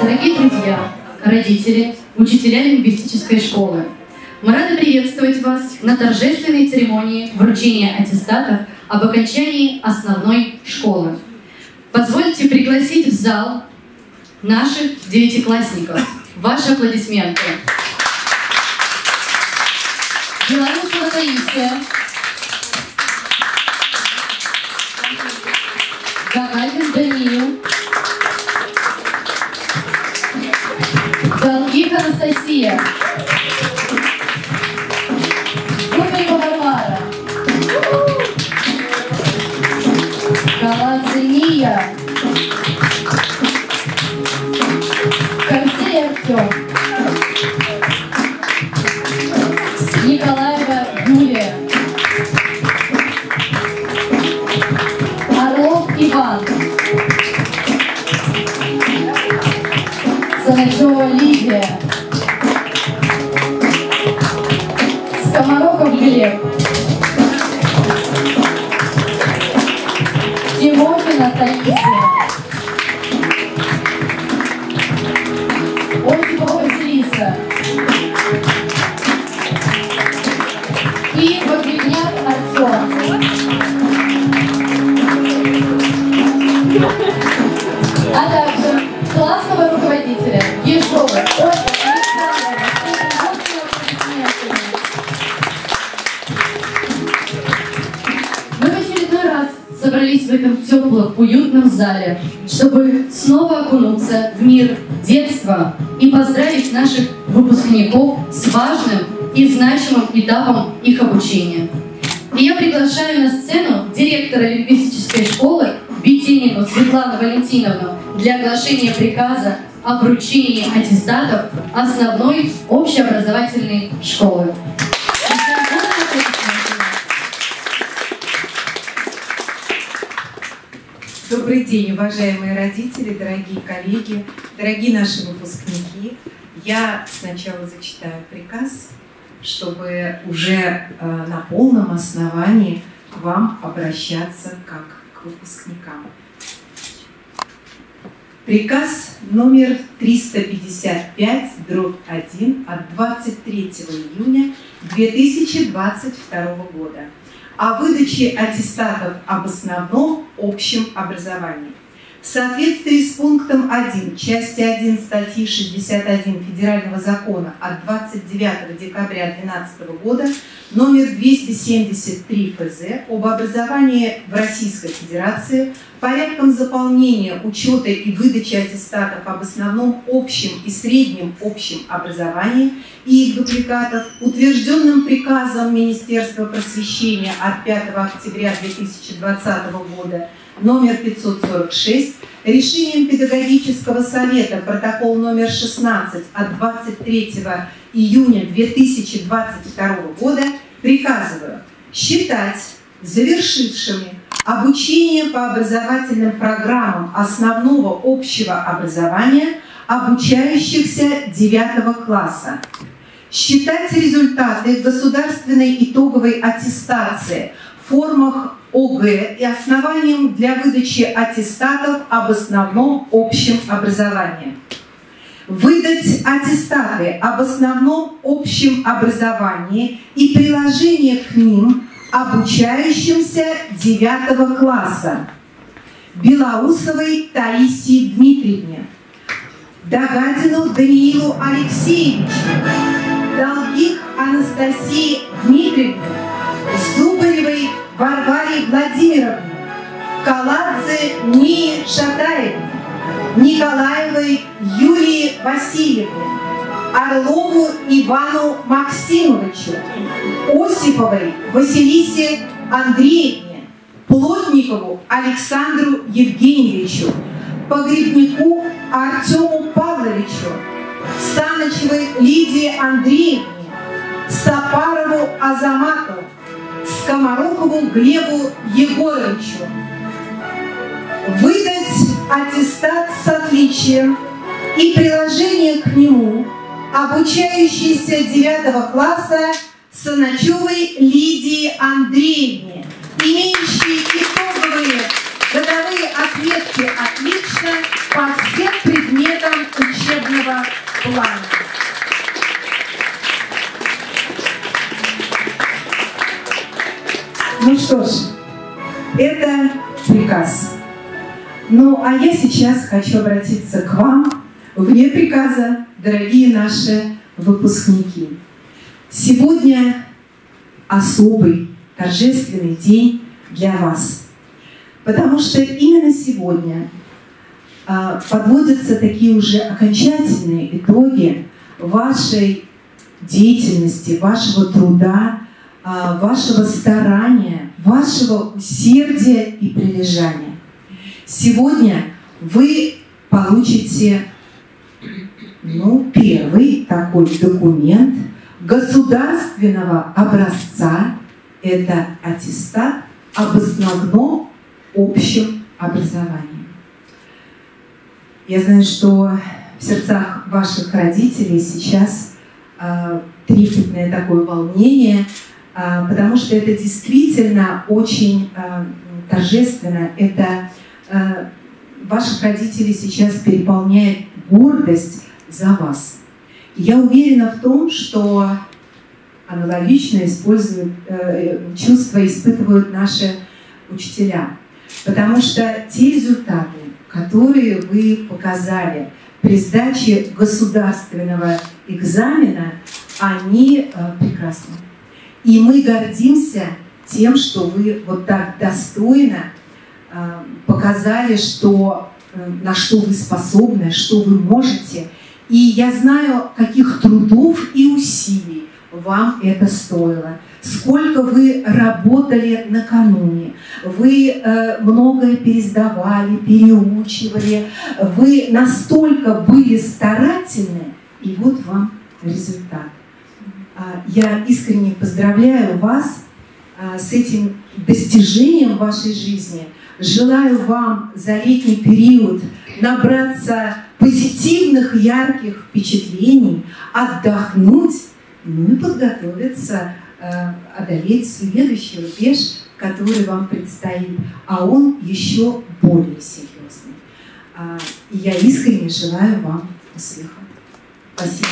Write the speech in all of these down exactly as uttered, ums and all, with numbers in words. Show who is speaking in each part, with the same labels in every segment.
Speaker 1: Дорогие друзья, родители, учителя лингвистической школы, мы рады приветствовать вас на торжественной церемонии вручения аттестатов об окончании основной школы. Позвольте пригласить в зал наших девятиклассников. Ваши аплодисменты. Белорусова Таисия, Гагарин Даниил, Долгих Анастасия, Губева Варвара, Галадзе Ния, Корсей Артем, Николаева Юлия, Орлов Иван, Саначева Лидия, Скоморохов Глеб, Тимохина Таисия, Осипова Василиса и Погребняк Артем. А также классного руководителя Ежова. Мы в очередной раз собрались в этом теплом, уютном зале, чтобы снова окунуться в мир детства и поздравить наших выпускников с важным и значимым этапом их обучения. И я приглашаю на сцену директора лингвистической школы Бетенину Светлану Валентиновну для оглашения приказа о вручении аттестатов основной общеобразовательной школы.
Speaker 2: Добрый день, уважаемые родители, дорогие коллеги, дорогие наши выпускники. Я сначала зачитаю приказ, чтобы уже э, на полном основании к вам обращаться как к выпускникам. Приказ номер триста пятьдесят пять дробь один от двадцать третьего июня две тысячи двадцать второго года о выдаче аттестатов об основном общем образовании. В соответствии с пунктом один части один статьи шестьдесят один Федерального закона от двадцать девятого декабря две тысячи двенадцатого года номер двести семьдесят три эф зэ об образовании в Российской Федерации порядком заполнения, учета и выдачи аттестатов об основном общем и среднем общем образовании и их дубликатов, утвержденным приказом Министерства просвещения от пятого октября две тысячи двадцатого года номер пятьсот сорок шесть, решением Педагогического совета протокол номер шестнадцать от двадцать третьего июня две тысячи двадцать второго года приказываю считать завершившими обучение по образовательным программам основного общего образования обучающихся девятого класса, считать результаты государственной итоговой аттестации в формах о гэ и основанием для выдачи аттестатов об основном общем образовании. Выдать аттестаты об основном общем образовании и приложение к ним обучающимся девятого класса Белоусовой Таисии Дмитриевне, Дагадину Даниилу Алексеевичу, Долгих Анастасии Дмитриевне, Зубаревой Варваре Владимировне, Каладзе Нии Шатаевне, Николаевой Юлии Васильевне, Орлову Ивану Максимовичу, Осиповой Василисе Андреевне, Плотникову Александру Евгеньевичу, Погребняку Артему Павловичу, Санычевой Лидии Андреевне, Сапарову Азамату, Скоморохову Глебу Егоровичу. Выдать аттестат с отличием и приложение к нему обучающейся девятого класса Саначевой Лидии Андреевне, имеющей итоговые годовые отметки «Отлично» по всем предметам учебы. Это приказ. Ну, а я сейчас хочу обратиться к вам вне приказа, дорогие наши выпускники. Сегодня особый, торжественный день для вас, потому что именно сегодня а, подводятся такие уже окончательные итоги вашей деятельности, вашего труда, а, вашего старания, вашего усердия и прилежания. Сегодня вы получите, ну, первый такой документ государственного образца. Это аттестат об основном общем образовании. Я знаю, что в сердцах ваших родителей сейчас э, трепетное такое волнение, э, потому что это действительно очень э, торжественно. Это э, ваших родителей сейчас переполняет гордость за вас. И я уверена в том, что аналогично используют, э, чувства испытывают наши учителя. Потому что те результаты, которые вы показали при сдаче государственного экзамена, они э, прекрасны. И мы гордимся тем, что вы вот так достойно э, показали, что, э, на что вы способны, что вы можете. И я знаю, каких трудов и усилий вам это стоило. Сколько вы работали накануне, вы э, многое пересдавали, переучивали, вы настолько были старательны, и вот вам результат. А, я искренне поздравляю вас а, с этим достижением в вашей жизни. Желаю вам за летний период набраться позитивных, ярких впечатлений, отдохнуть, ну и подготовиться, одолеть следующий рубеж, который вам предстоит, а он еще более серьезный. И я искренне желаю вам успеха. Спасибо.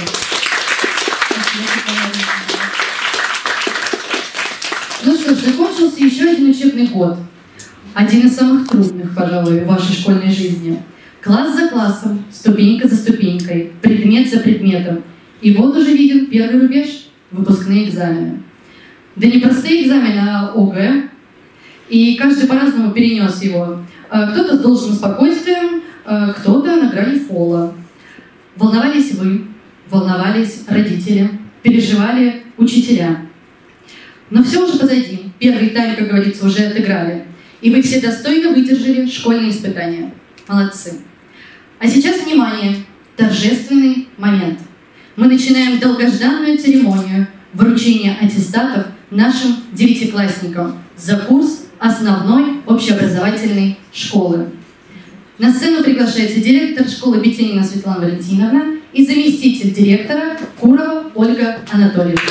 Speaker 1: Ну что ж, закончился еще один учебный год. Один из самых трудных, пожалуй, в вашей школьной жизни. Класс за классом, ступенька за ступенькой, предмет за предметом. И вот уже виден первый рубеж – выпускные экзамены. Да не простые экзамены, а ОГЭ. И каждый по-разному перенес его. Кто-то с должным спокойствием, кто-то на грани фола. Волновались вы, волновались родители, переживали учителя. Но все уже позади. Первый тайм, как говорится, уже отыграли. И вы все достойно выдержали школьные испытания. Молодцы. А сейчас, внимание, торжественный момент. Мы начинаем долгожданную церемонию вручения аттестатов нашим девятиклассникам за курс основной общеобразовательной школы. На сцену приглашается директор школы Бетенина Светлана Валентиновна и заместитель директора Курова Ольга Анатольевна.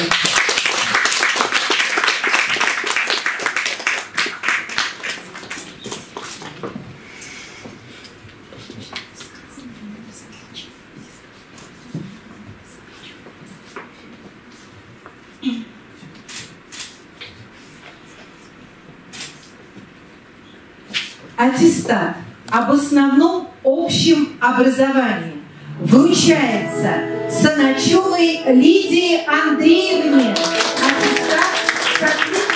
Speaker 2: Аттестат об основном общем образовании вручается Саначевой Лидии Андреевне. Аттестат,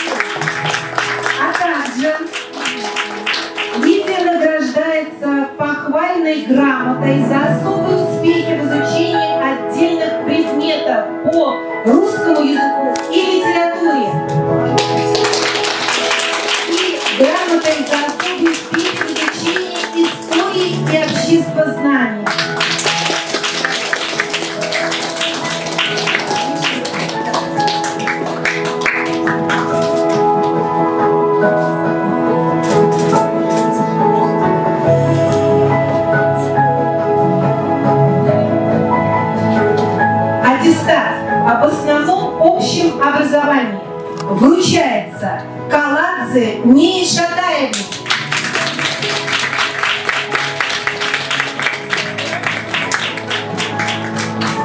Speaker 2: а также Лидия награждается похвальной грамотой за особые успехи в изучении отдельных предметов по русскому языку и литературе. И грамотой за особые успехи в изучении истории и обществознания. Об основном общем образовании вручается Каладзе Нии Шатаевне.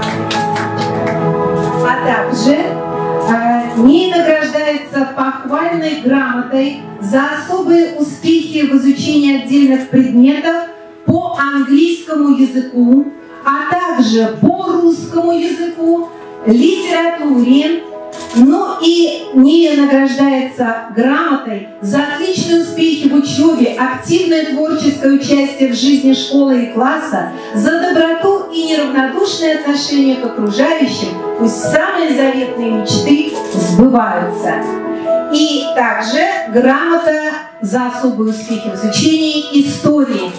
Speaker 2: А также э, Нии награждается похвальной похвальной грамотой за особые успехи в изучении отдельных предметов по английскому языку, а также по русскому языку, литературе. Ну и Ния награждается грамотой за отличные успехи в учебе, активное творческое участие в жизни школы и класса, за доброту и неравнодушное отношение к окружающим, пусть самые заветные мечты сбываются. И также грамота за особые успехи в изучении истории.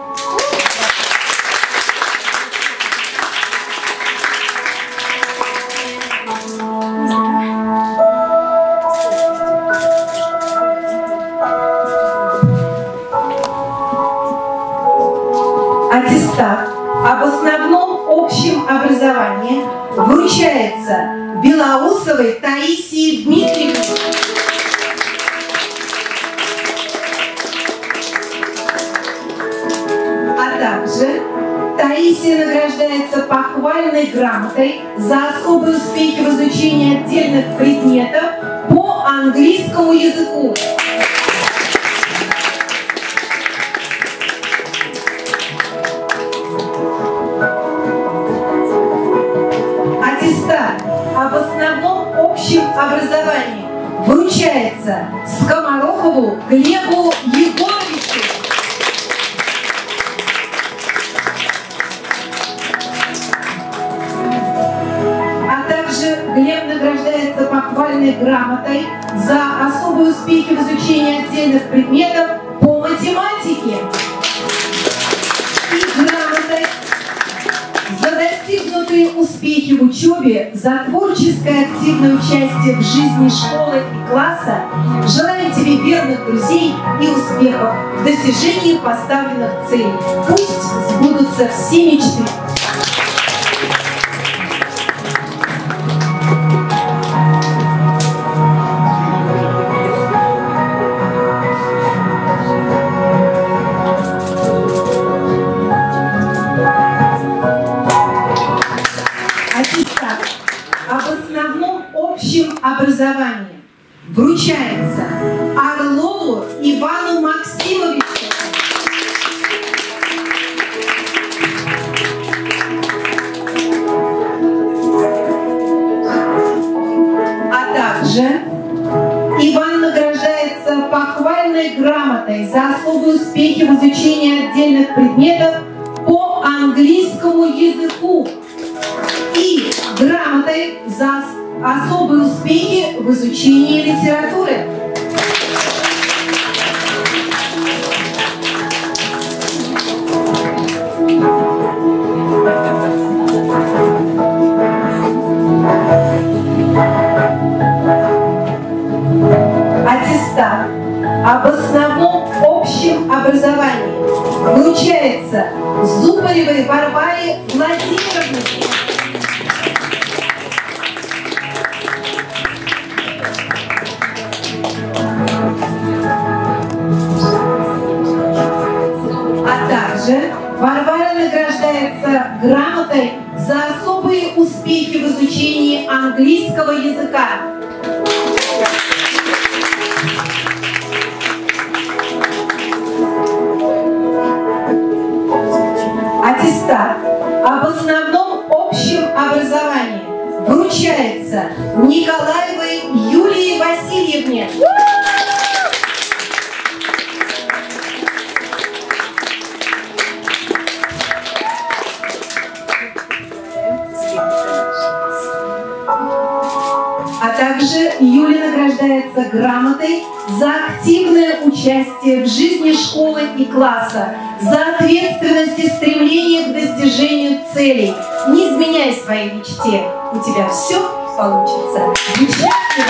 Speaker 2: Аттестат об основном общем образовании вручается Белоусовой Таисии Дмитриевне. А также Таисия награждается похвальной грамотой за особые успехи в изучении отдельных предметов по английскому языку. Об основном общем образовании вручается Скоморохову Глебу Егоровичу. А также Глеб награждается похвальной грамотой за особые успехи в изучении отдельных предметов по математике и грамотой за достигнутые успехи в учебе, за творческое активное участие в жизни школы и класса. Желаю тебе верных друзей и успехов в достижении поставленных целей. Пусть сбудутся все мечты. Образование вручается Орлову Ивану Максимовичу. А также Иван награждается похвальной грамотой за особые успехи в изучении отдельных предметов по английскому языку и грамотой за особые успехи в изучении литературы. Аттестат об основном общем образовании вручается Зубаревой Варваре Владимировне. Варвара награждается грамотой за особые успехи в изучении английского языка. Аттестат об основном общем образовании вручается Николаевой Юлии Васильевне. А также Юля награждается грамотой за активное участие в жизни школы и класса, за ответственность и стремление к достижению целей. Не изменяй своей мечте, у тебя все получится. Счастливо!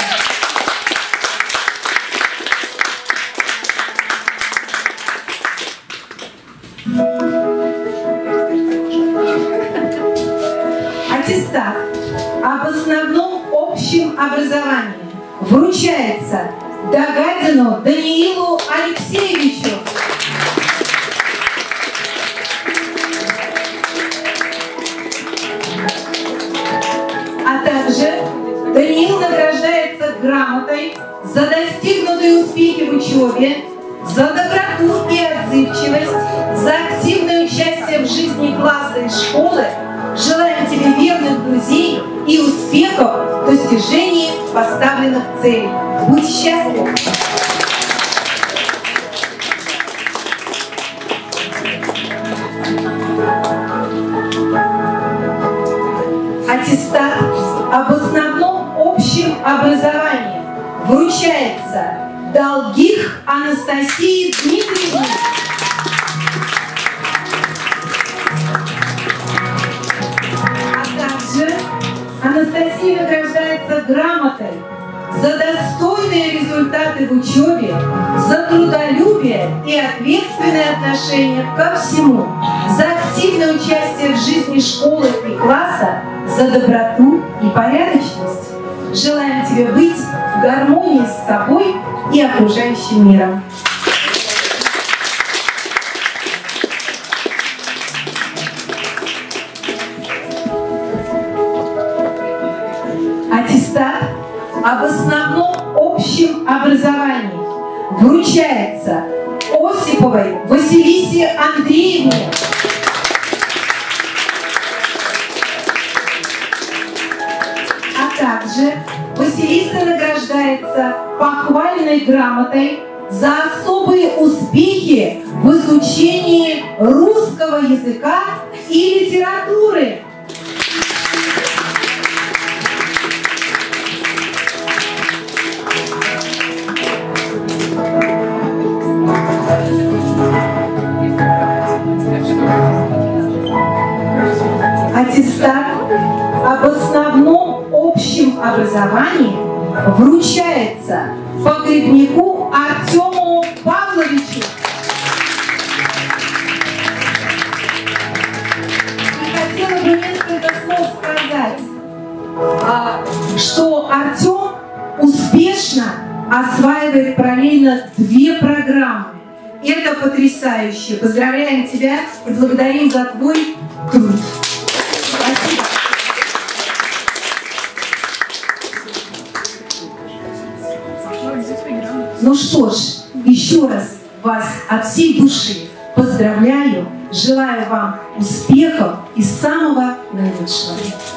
Speaker 2: Аттестат об основном общем образовании вручается Догадину Даниилу Алексеевичу. А также Даниил награждается грамотой за достигнутые достигнутые успехи в учебе, за доброту и отзывчивость, за активное участие в жизни класса и школы. Желаем тебе верных друзей и успехов в достижении поставленных целей. Будь счастлив! Аттестат об основном общем образовании вручается Долгих Анастасии Дмитриевне. А также Анастасия награждается грамотой за достойные результаты в учебе, за трудолюбие и ответственное отношение ко всему, за активное участие в жизни школы и класса, за доброту и порядочность. Желаем тебе быть в гармонии с собой и окружающим миром. Аттестат об основном общем образовании вручается Осиповой Василисе Андреевне. А также Василиса награждается похвальной грамотой за особые успехи в изучении русского языка и литературы. Аттестат об основном общем образовании вручается погребнику Артему Павловичу. И хотела бы несколько слов сказать, что Артем успешно осваивает параллельно две программы. Это потрясающе. Поздравляем тебя и благодарим за твой труд. Спасибо. Ну что ж, еще раз вас от всей души поздравляю, желаю вам успехов и самого наилучшего.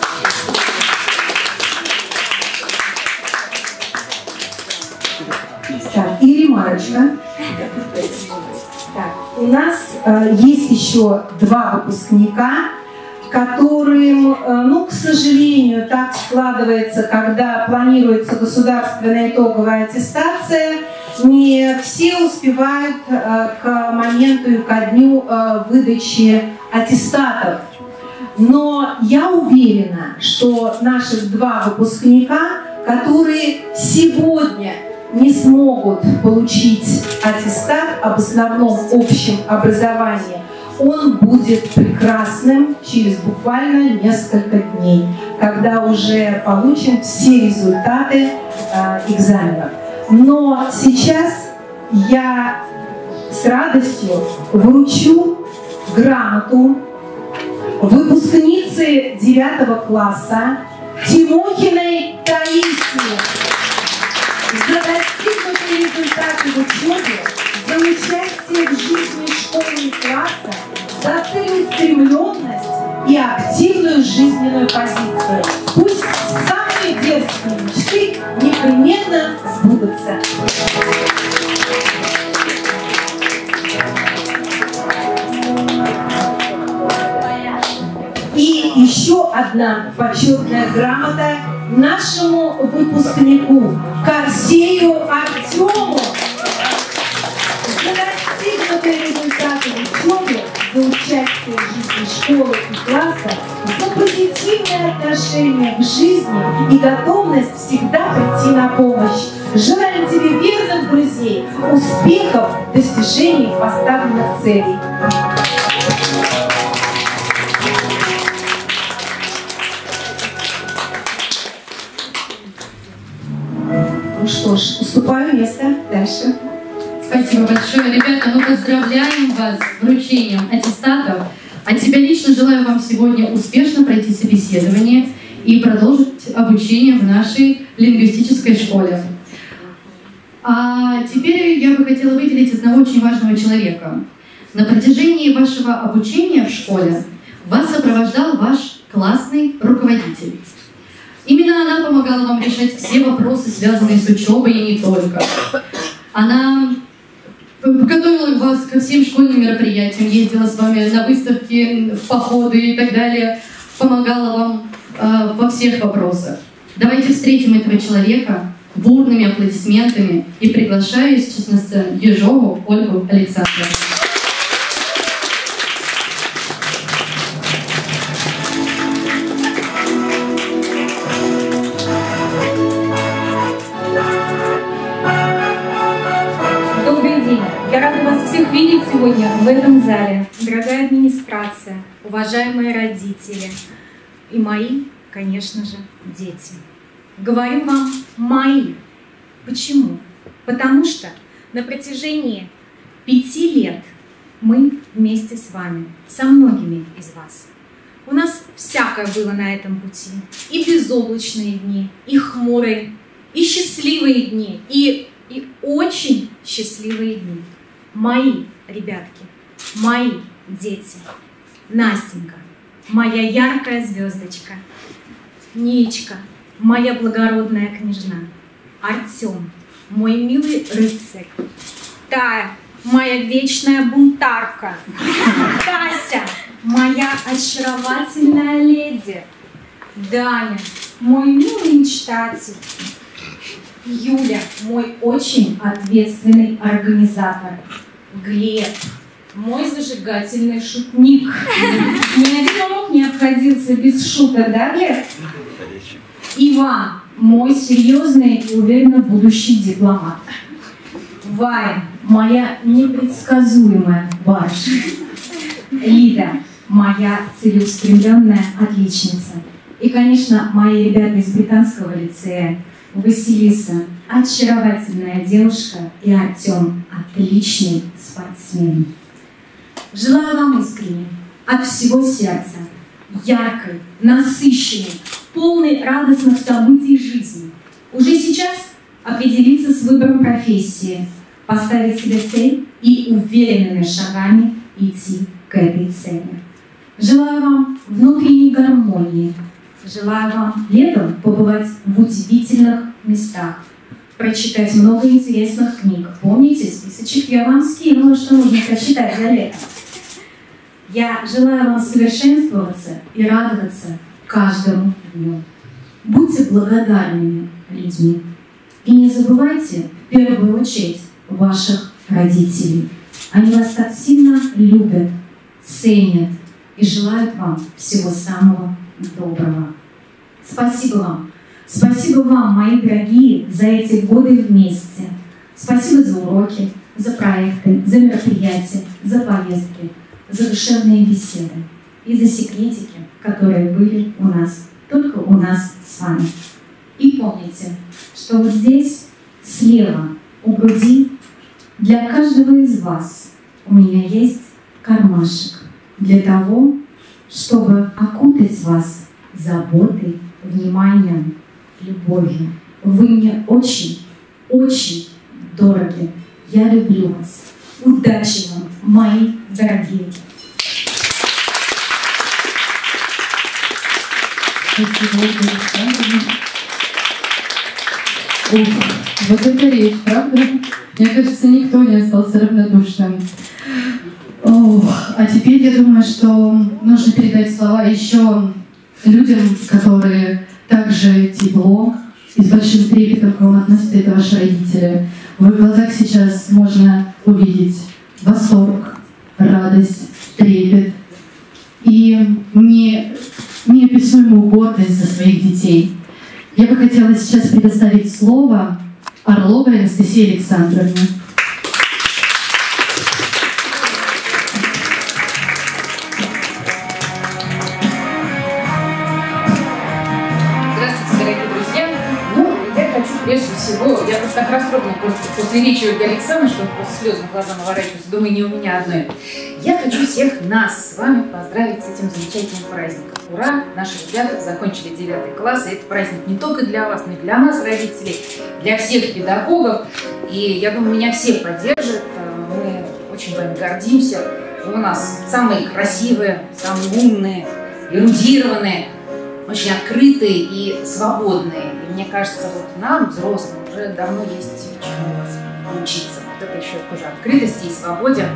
Speaker 2: Так, и ремарочка. Так, у нас э, есть еще два выпускника, которым, э, ну, к сожалению, так складывается, когда планируется государственная итоговая аттестация, не все успевают э, к моменту и ко дню э, выдачи аттестатов. Но я уверена, что наших два выпускника, которые сегодня не смогут получить аттестат об основном общем образовании, он будет прекрасным через буквально несколько дней, когда уже получим все результаты э, экзаменов. Но сейчас я с радостью вручу грамоту выпускнице девятого класса Тимохиной Таисии за достигнутые результаты в учебе, за участие в жизни школы и класса, за целеустремленность и активную жизненную позицию. Пусть самые дерзкие мечты непременно сбудутся. И еще одна почетная грамота нашему выпускнику Корсею Артему за достигнутые результаты в учебе, за участие в жизни школы и класса, за позитивное отношение к жизни и готовность всегда прийти на помощь. Желаем тебе верных друзей, успехов в достижении поставленных целей. Ну что ж, уступаю место дальше.
Speaker 1: Спасибо большое. Ребята, мы поздравляем вас с вручением аттестатов. От себя лично желаю вам сегодня успешно пройти собеседование и продолжить обучение в нашей лингвистической школе. А теперь я бы хотела выделить одного очень важного человека. На протяжении вашего обучения в школе вас сопровождал ваш классный руководитель. Именно она помогала вам решать все вопросы, связанные с учебой, и не только. Она готовила вас ко всем школьным мероприятиям, ездила с вами на выставки, в походы и так далее, помогала вам э, во всех вопросах. Давайте встретим этого человека бурными аплодисментами и приглашаю сейчас на сцену Ежову Ольгу Александровну.
Speaker 3: Я рада вас всех видеть сегодня в этом зале. Дорогая администрация, уважаемые родители и мои, конечно же, дети. Говорю вам «мои». Почему? Потому что на протяжении пяти лет мы вместе с вами, со многими из вас. У нас всякое было на этом пути. И безоблачные дни, и хмурые, и счастливые дни, и, и очень счастливые дни. Мои ребятки, мои дети, Настенька, моя яркая звездочка, Ничка, моя благородная княжна, Артем, мой милый рыцарь, Тая, моя вечная бунтарка, Тася, моя очаровательная леди, Даня, мой милый мечтатель, Юля, мой очень ответственный организатор, Глеб, мой зажигательный шутник. Ни один урок не обходился без шуток, да, Глеб? Иван, мой серьезный и уверенно будущий дипломат. Варя, моя непредсказуемая барышня. Лида, моя целеустремленная отличница. И, конечно, мои ребята из британского лицея. Василиса, очаровательная девушка, и Артем, отличный спортсмен. Желаю вам искренне, от всего сердца, яркой, насыщенной, полной радостных событий жизни. Уже сейчас определиться с выбором профессии, поставить себе цель и уверенными шагами идти к этой цели. Желаю вам внутренней гармонии. Желаю вам летом побывать в удивительных местах, прочитать много интересных книг. Помните, списочек я вам скинула, что нужно прочитать за лето. Я желаю вам совершенствоваться и радоваться каждому дню. Будьте благодарными людьми. И не забывайте в первую очередь ваших родителей. Они вас так сильно любят, ценят и желают вам всего самого доброго. Спасибо вам. Спасибо вам, мои дорогие, за эти годы вместе. Спасибо за уроки, за проекты, за мероприятия, за поездки, за душевные беседы и за секретики, которые были у нас, только у нас с вами. И помните, что вот здесь, слева, у груди, для каждого из вас у меня есть кармашек для того, чтобы окутать вас заботой, вниманием, любовью. Вы мне очень, очень дороги. Я люблю вас. Удачи вам, мои дорогие.
Speaker 1: Ух, вот это речь, правда? Мне кажется, никто не остался равнодушным. Ох, а теперь я думаю, что нужно передать слова еще людям, которые также тепло и с большим трепетом к вам относятся, это ваши родители. В их глазах сейчас можно увидеть восторг, радость, трепет и не, неописуемую гордость за своих детей. Я бы хотела сейчас предоставить слово Орловой Анастасии Александровне.
Speaker 4: Прежде всего, я просто так расстроена просто после речи Ольги Александровны, что просто слезы в глаза наворачиваются, думаю, не у меня одной. Я хочу всех нас с вами поздравить с этим замечательным праздником. Ура! Наши ребята закончили девятый класс, и это праздник не только для вас, но и для нас, родителей, для всех педагогов. И я думаю, меня все поддержат. Мы очень вами гордимся. Вы у нас самые красивые, самые умные, эрудированные, очень открытые и свободные. И мне кажется, вот нам, взрослым, уже давно есть чему вас учиться. Вот это еще тоже открытости и свободе.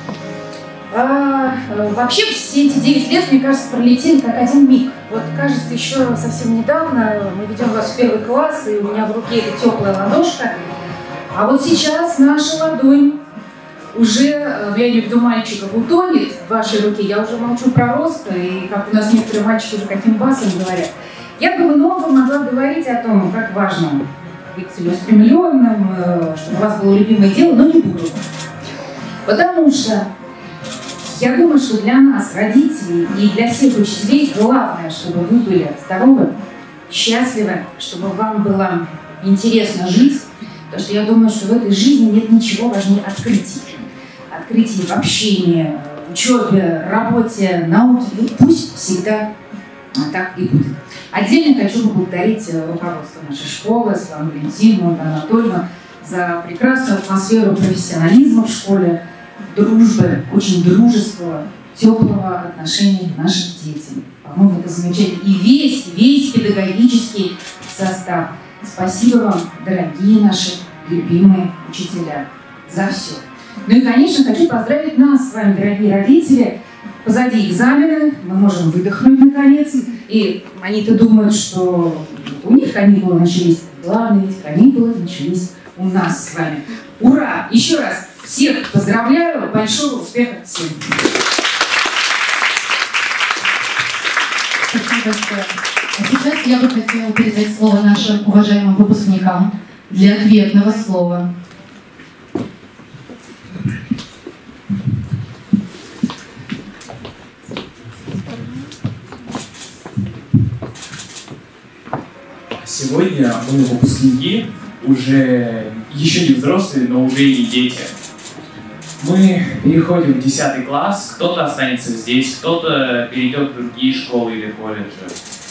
Speaker 4: А, вообще все эти девять лет, мне кажется, пролетели как один миг. Вот кажется, еще совсем недавно мы ведем вас в первый класс, и у меня в руке эта теплая ладошка. А вот сейчас наша ладонь уже, я имею в виду мальчиков, утонет в вашей руке. Я уже молчу про рост, и как у нас некоторые мальчики уже каким басом говорят. Я бы много могла говорить о том, как важно быть целеустремленным, чтобы у вас было любимое дело, но не буду. Потому что я думаю, что для нас, родителей, и для всех учителей главное, чтобы вы были здоровы, счастливы, чтобы вам было интересно жить, потому что я думаю, что в этой жизни нет ничего важнее открытий. Открытий в общении, в учебе, работе, науке. И пусть всегда так и будет. Отдельно хочу поблагодарить руководство нашей школы, Светлану Валентиновну, Анатольевну, за прекрасную атмосферу профессионализма в школе, дружбы, очень дружеского, теплого отношения к нашим детям. По-моему, это замечательно. И весь, весь педагогический состав. Спасибо вам, дорогие наши любимые учителя, за все. Ну и, конечно, хочу поздравить нас с вами, дорогие родители. Позади экзамены, мы можем выдохнуть наконец. И они-то думают, что у них каникулы начались. Главное, ведь каникулы начались у нас с вами. Ура! Еще раз всех поздравляю. Большого успеха всем.
Speaker 1: Спасибо большое. А сейчас я бы хотела передать слово нашим уважаемым выпускникам для ответного слова.
Speaker 5: Сегодня мы выпускники, уже еще не взрослые, но уже и дети. Мы переходим в десятый класс, кто-то останется здесь, кто-то перейдет в другие школы или колледжи.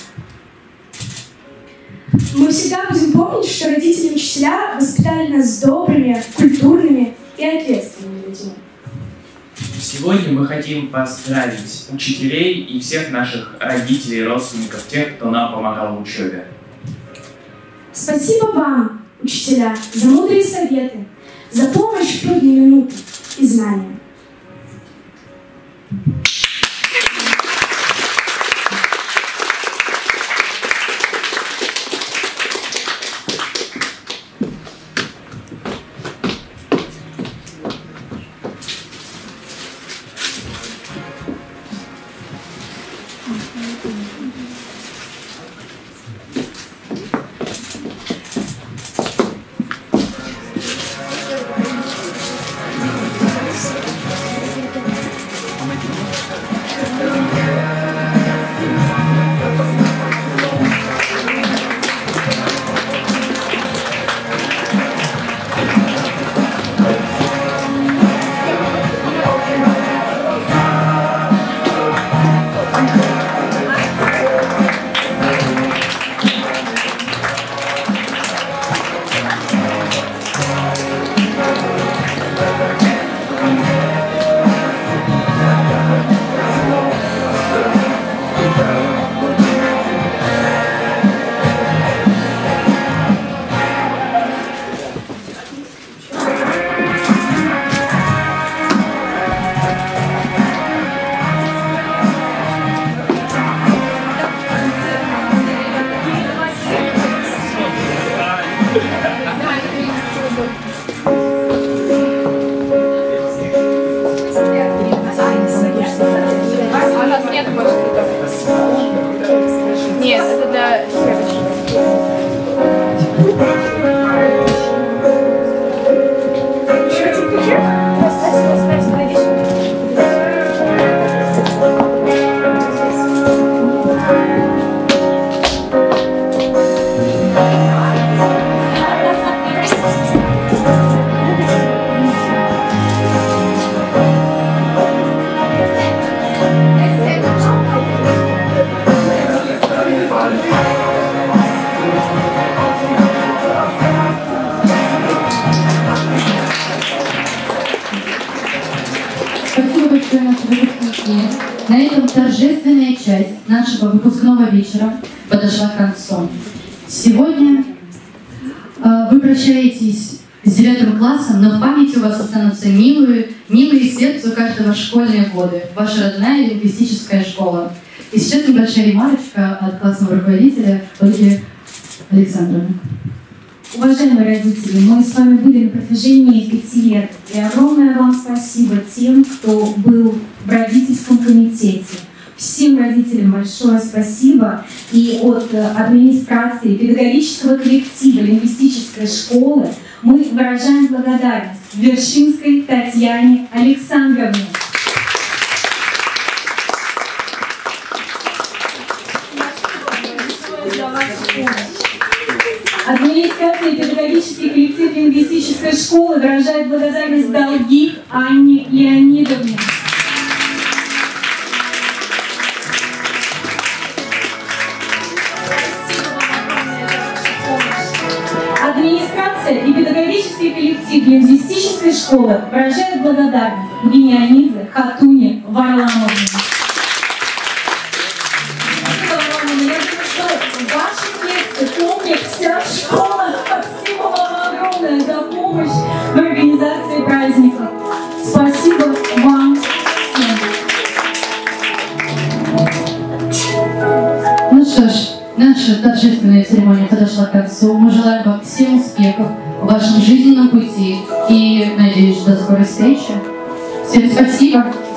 Speaker 6: Мы всегда будем помнить, что родители и учителя воспитали нас добрыми, культурными и ответственными людьми.
Speaker 5: Сегодня мы хотим поздравить учителей и всех наших родителей, родственников, тех, кто нам помогал в учебе.
Speaker 6: Спасибо вам, учителя, за мудрые советы, за помощь в трудные минуты и знания.
Speaker 5: Спасибо.
Speaker 1: этом торжественная часть нашего выпускного вечера подошла к концу. Сегодня э, вы прощаетесь с девятым классом, но в памяти у вас останутся милые, милые сердцу каждого школьные годы, ваша родная лингвистическая школа. И сейчас небольшая ремарочка от классного руководителя Ольги Александровны.
Speaker 3: Уважаемые родители, мы с вами были на протяжении пяти лет, и огромное вам спасибо тем, кто был в родительском комитете. Всем родителям большое спасибо, и от администрации, педагогического коллектива лингвистической школы мы выражаем благодарность Вершинской Татьяне Александровне. Администрация и педагогический коллектив лингвистической школы выражает благодарность Долгих Анне Леонидовне. Администрация и педагогический коллектив лингвистической школы выражают благодарность Вениамине Хатуне Варламовне. Помнит вся школа. Спасибо вам огромное за помощь в организации праздников. Спасибо вам всем.
Speaker 1: Ну что ж, наша торжественная церемония подошла к концу. Мы желаем вам всем успехов в вашем жизненном пути и, надеюсь, до скорой встречи. Всем спасибо.